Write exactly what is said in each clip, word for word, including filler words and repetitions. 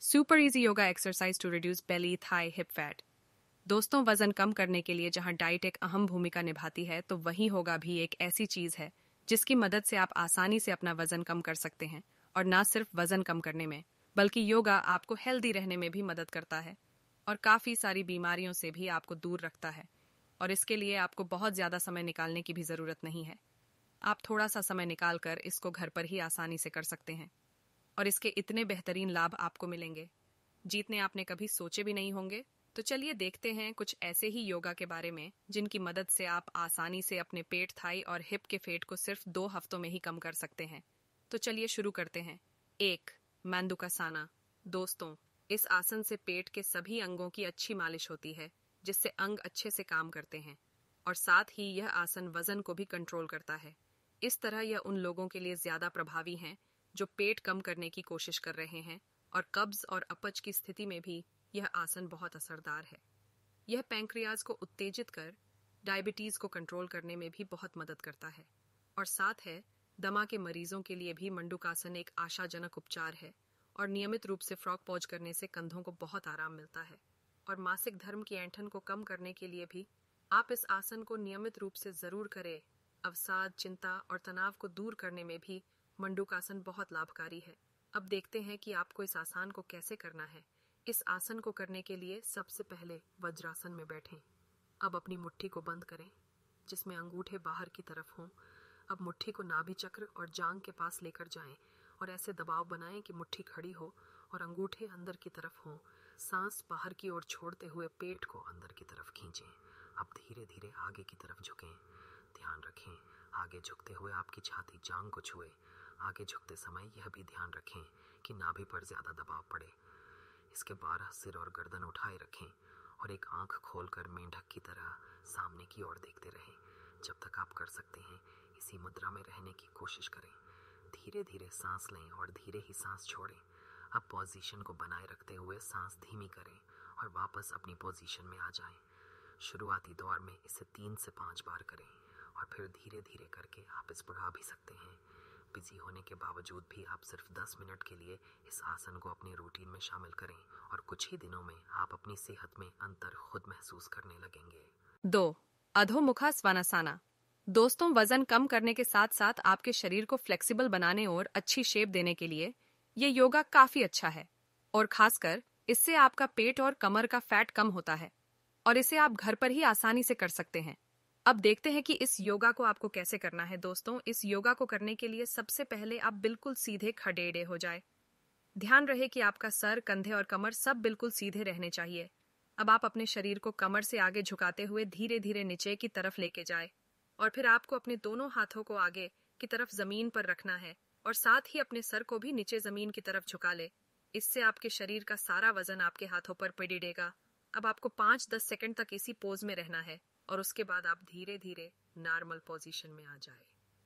Super easy yoga exercise to reduce belly, thigh, hip fat. दोस्तों, वजन कम करने के लिए जहां डाइट एक अहम भूमिका निभाती है, तो वहीं योगा भी एक ऐसी चीज है जिसकी मदद से आप आसानी से अपना वजन कम कर सकते हैं। और ना सिर्फ वजन कम करने में, बल्कि योगा आपको हेल्दी रहने में भी मदद करता है और काफी सारी बीमारियों से भी आपको दूर रखता है। और इसके लिए आपको बहुत ज्यादा समय निकालने की भी जरूरत नहीं है। आप थोड़ा सा समय निकाल कर इसको घर पर ही आसानी से कर सकते हैं और इसके इतने बेहतरीन लाभ आपको मिलेंगे जितने आपने कभी सोचे भी नहीं होंगे। तो चलिए देखते हैं कुछ ऐसे ही योगा के बारे में जिनकी मदद से आप आसानी से अपने पेट, थाई और हिप के फेट को सिर्फ दो हफ्तों में ही कम कर सकते हैं। तो चलिए शुरू करते हैं। एक, मेंदुकासाना। दोस्तों, इस आसन से पेट के सभी अंगों की अच्छी मालिश होती है, जिससे अंग अच्छे से काम करते हैं और साथ ही यह आसन वजन को भी कंट्रोल करता है। इस तरह यह उन लोगों के लिए ज्यादा प्रभावी है जो पेट कम करने की कोशिश कर रहे हैं, और कब्ज और अपच की स्थिति में भी यह आसन बहुत असरदार है। यह पैंक्रियाज को उत्तेजित कर डायबिटीज को कंट्रोल करने में भी बहुत मदद करता है। और साथ है, दमा के मरीजों के लिए भी मंडूकासन एक आशाजनक उपचार है और नियमित रूप से फ्रॉग पॉज करने से कंधों को बहुत आराम मिलता है। और मासिक धर्म की ऐंठन को कम करने के लिए भी आप इस आसन को नियमित रूप से जरूर करें। अवसाद, चिंता और तनाव को दूर करने में भी मंडूकासन बहुत लाभकारी है। अब देखते हैं कि आपको इस आसन को कैसे करना है। इस आसन को करने के लिए सबसे पहले वज्रासन में बैठें। अब अपनी मुट्ठी को बंद करें, जिसमें अंगूठे बाहर की तरफ हों। अब मुट्ठी को नाभि चक्र और जांघ के पास लेकर जाएं और ऐसे दबाव बनाएं कि मुट्ठी खड़ी हो और अंगूठे अंदर की तरफ हों। सांस बाहर की ओर छोड़ते हुए पेट को अंदर की तरफ खींचें। अब धीरे धीरे आगे की तरफ झुकें। ध्यान रखें, आगे झुकते हुए आपकी छाती जांघ को छुए। आगे झुकते समय यह भी ध्यान रखें कि नाभि पर ज्यादा दबाव पड़े। इसके बाद सिर और गर्दन उठाए रखें और एक आंख खोलकर मेंढक की तरह सामने की ओर देखते रहें। जब तक आप कर सकते हैं, इसी मुद्रा में रहने की कोशिश करें। धीरे धीरे सांस लें और धीरे ही सांस छोड़ें। अब पोजीशन को बनाए रखते हुए सांस धीमी करें और वापस अपनी पोजीशन में आ जाएं। शुरुआती दौर में इसे तीन से पाँच बार करें और फिर धीरे धीरे करके आप इस बढ़ा भी सकते हैं। बिजी होने के बावजूद भी आप सिर्फ दस मिनट के लिए इस आसन को अपनी रूटीन में शामिल करें और कुछ ही दिनों में आप अपनी सेहत में अंतर खुद महसूस करने लगेंगे। दो, अधोमुखा स्वानासाना। दोस्तों, वजन कम करने के साथ साथ आपके शरीर को फ्लेक्सिबल बनाने और अच्छी शेप देने के लिए ये योगा काफी अच्छा है। और खासकर इससे आपका पेट और कमर का फैट कम होता है और इसे आप घर पर ही आसानी से कर सकते हैं। अब देखते हैं कि इस योगा को आपको कैसे करना है। दोस्तों, इस योगा को करने के लिए सबसे पहले आप बिल्कुल सीधे खड़े हो जाए। ध्यान रहे कि आपका सर, कंधे और कमर सब बिल्कुल सीधे रहने चाहिए। अब आप अपने शरीर को कमर से आगे झुकाते हुए धीरे धीरे नीचे की तरफ लेके जाए और फिर आपको अपने दोनों हाथों को आगे की तरफ जमीन पर रखना है और साथ ही अपने सर को भी नीचे जमीन की तरफ झुका ले। इससे आपके शरीर का सारा वजन आपके हाथों पर पड़ेगा। अब आपको पाँच दस सेकंड तक इसी पोज में रहना है और उसके बाद आप धीरे धीरे नॉर्मल पोजीशन में आ जाए।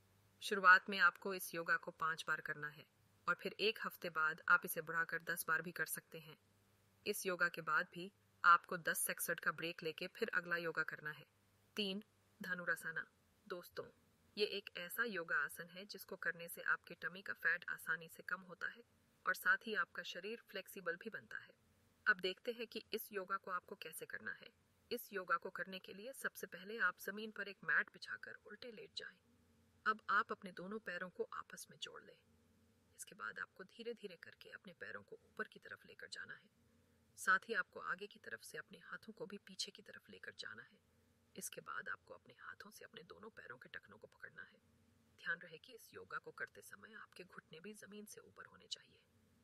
शुरुआत में आपको इस योगा को पांच बार करना है और फिर एक हफ्ते बाद आप इसे बढ़ाकर दस बार भी कर सकते हैं। इस योगा के बाद भी आपको दस सेकंड का ब्रेक लेके फिर अगला योगा करना है। तीन, धनुरासना। दोस्तों, ये एक ऐसा योगा आसन है जिसको करने से आपके टमी का फैट आसानी से कम होता है और साथ ही आपका शरीर फ्लेक्सिबल भी बनता है। अब देखते हैं कि इस योगा को आपको कैसे करना है। इस योगा को करने के लिए सबसे पहले आप जमीन पर एक मैट बिछाकर उल्टे लेट जाएं। अब आप अपने दोनों पैरों को आपस में जोड़ लें। इसके बाद आपको धीरे धीरे करके अपने पैरों को ऊपर की तरफ लेकर जाना है। साथ ही आपको आगे की तरफ से अपने हाथों को भी पीछे की तरफ लेकर जाना है। इसके बाद आपको अपने हाथों से अपने दोनों पैरों के टखनों को पकड़ना है। ध्यान रहे कि इस योगा को करते समय आपके घुटने भी जमीन से ऊपर होने चाहिए।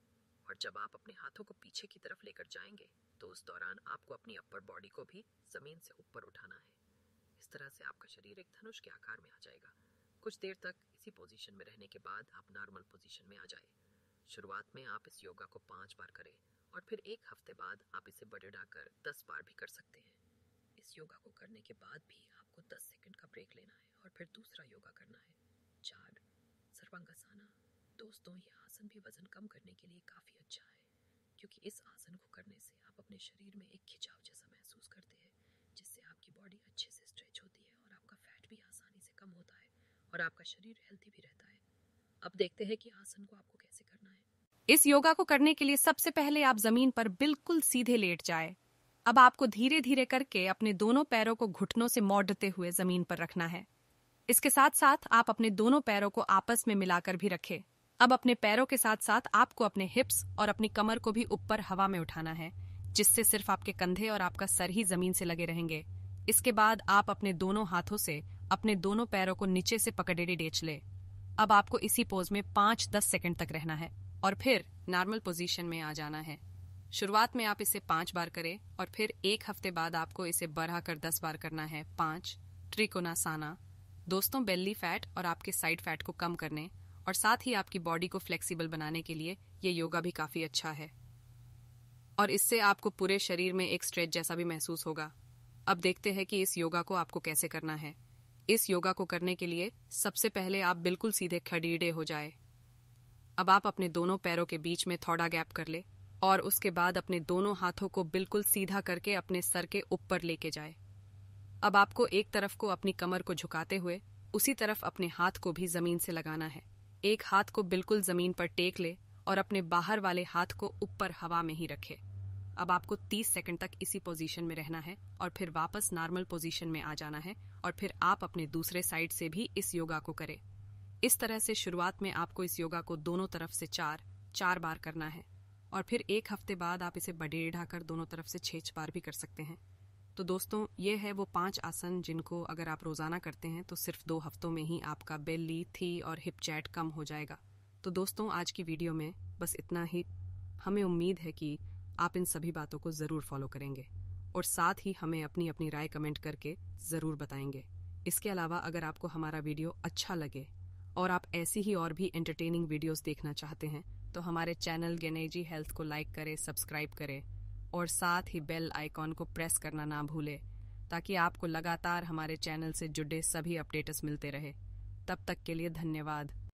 और जब आप अपने हाथों को पीछे की तरफ लेकर जाएंगे तो उस दौरान आपको अपनी अपर बॉडी को भी जमीन से ऊपर उठाना है। इस तरह से आपका शरीर एक धनुष के आकार में आ जाएगा। कुछ देर तक इसी पोजीशन में रहने के बाद आप नॉर्मल पोजीशन में आ जाए। शुरुआत में आप इस योगा को पांच बार करें और फिर एक हफ्ते बाद आप इसे बढ़ाकर दस बार भी कर सकते हैं। इस योगा को करने के बाद भी आपको दस सेकंड का ब्रेक लेना है और फिर दूसरा योगा करना है। चार, सर्वांगासना। दोस्तों, यह आसन भी वजन कम करने के लिए काफी अच्छा है, क्योंकि इस आसन को करने से आप अपने शरीर में एक खिंचाव जैसा महसूस करते हैं, जिससे आपकी बॉडी अच्छे से स्ट्रेच होती है और आपका फैट भी आसानी से कम होता है और आपका शरीर हेल्थी भी रहता है। अब देखते हैं कि आसन को आपको कैसे करना है। इस योगा को करने के लिए सबसे पहले आप जमीन पर बिल्कुल सीधे लेट जाए। अब आपको धीरे धीरे करके अपने दोनों पैरों को घुटनों से मोड़ते हुए जमीन पर रखना है। इसके साथ साथ आप अपने दोनों पैरों को आपस में मिलाकर भी रखें। अब अपने पैरों के साथ साथ आपको अपने हिप्स और अपनी कमर को भी ऊपर हवा में उठाना है, जिससे सिर्फ आपके कंधे और आपका सर ही जमीन से लगे रहेंगे। इसके बाद आप अपने दोनों हाथों से अपने दोनों पैरों को नीचे से पकड़े डेच ले। अब आपको इसी पोज में पाँच दस सेकंड तक रहना है और फिर नॉर्मल पोजीशन में आ जाना है। शुरुआत में आप इसे पांच बार करें और फिर एक हफ्ते बाद आपको इसे बढ़ाकर दस बार करना है। पांच त्रिकोणासन दोस्तों बेली फैट और आपके साइड फैट को कम करने और साथ ही आपकी बॉडी को फ्लेक्सिबल बनाने के लिए ये योगा भी काफी अच्छा है और इससे आपको पूरे शरीर में एक स्ट्रेच जैसा भी महसूस होगा। अब देखते हैं कि इस योगा को आपको कैसे करना है। इस योगा को करने के लिए सबसे पहले आप बिल्कुल सीधे खड़ीडे हो जाए। अब आप अपने दोनों पैरों के बीच में थोड़ा गैप कर ले और उसके बाद अपने दोनों हाथों को बिल्कुल सीधा करके अपने सर के ऊपर लेके जाए। अब आपको एक तरफ को अपनी कमर को झुकाते हुए उसी तरफ अपने हाथ को भी जमीन से लगाना है। एक हाथ को बिल्कुल जमीन पर टेक ले और अपने बाहर वाले हाथ को ऊपर हवा में ही रखे। अब आपको तीस सेकंड तक इसी पोजीशन में रहना है और फिर वापस नॉर्मल पोजीशन में आ जाना है और फिर आप अपने दूसरे साइड से भी इस योगा को करें। इस तरह से शुरुआत में आपको इस योगा को दोनों तरफ से चार चार बार करना है और फिर एक हफ्ते बाद आप इसे बढ़ाकर दोनों तरफ से छह बार भी कर सकते हैं। तो दोस्तों ये है वो पांच आसन जिनको अगर आप रोजाना करते हैं तो सिर्फ दो हफ्तों में ही आपका बेली, थी और हिप चैट कम हो जाएगा। तो दोस्तों आज की वीडियो में बस इतना ही। हमें उम्मीद है कि आप इन सभी बातों को जरूर फॉलो करेंगे और साथ ही हमें अपनी अपनी राय कमेंट करके जरूर बताएंगे। इसके अलावा अगर आपको हमारा वीडियो अच्छा लगे और आप ऐसी ही और भी एंटरटेनिंग वीडियोस देखना चाहते हैं तो हमारे चैनल गनेजी हेल्थ को लाइक करें, सब्सक्राइब करें और साथ ही बेल आइकॉन को प्रेस करना ना भूलें ताकि आपको लगातार हमारे चैनल से जुड़े सभी अपडेट्स मिलते रहे। तब तक के लिए धन्यवाद।